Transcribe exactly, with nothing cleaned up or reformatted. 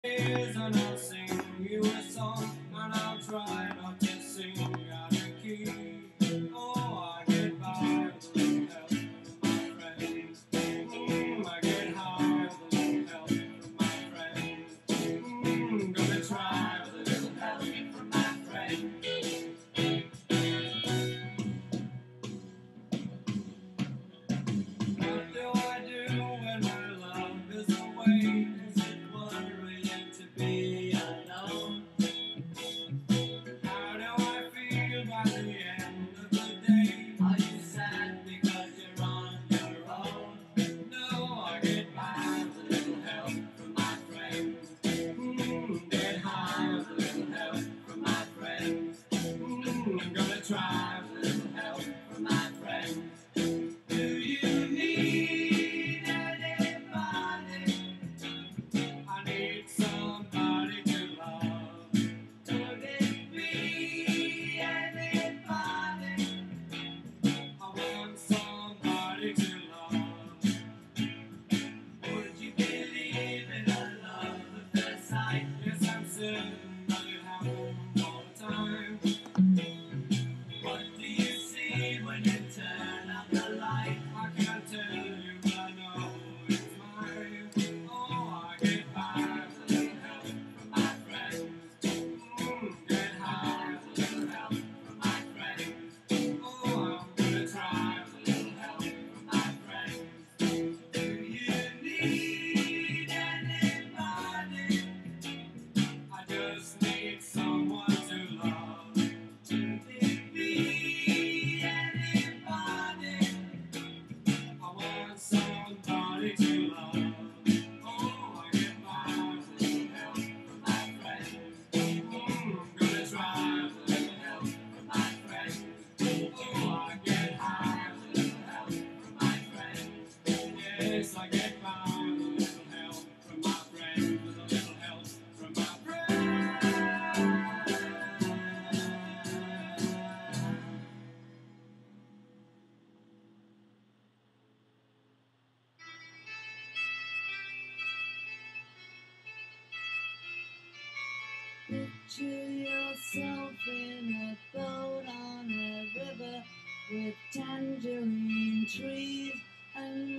And I'll sing you a song, and I'll try not to sing out of key. Oh, I get by with a little help from my friends. Mm, I get high with a little help from my friends. Mm, gonna try with a little help from my friends. What do I do when my love is away? Is it worrying to be alone? How do I feel by the end of the day? Are you sad because you're on your own? No, I get by with a little help from my friends. Mm, get high with a little help from my friends. Mm, I'm gonna try with a little help from my friends. Do you need anybody? I need somebody to love. Could it be anybody? I want somebody to love. Would you believe in a love at first sight? Yes, I'm certain that it happens all the time. What do you see when you turn up the light? I can't tell you, but I know it's mine. Oh, I get by with a little help from my friends. Mm, get high with a little help from my friends. Oh, I'm gonna try with a little help from my friends. Do you need anybody? I just need someone to love. Could it be anybody? I want somebody to love. Oh, I get by with a little help from my friends. Mm, I'm gonna try with a little help from my friends. Oh, I get high with a little help from my friends. Yes, I get by with a little help from my friends. With a little help from my friends. Picture yourself in a boat on a river with tangerine trees and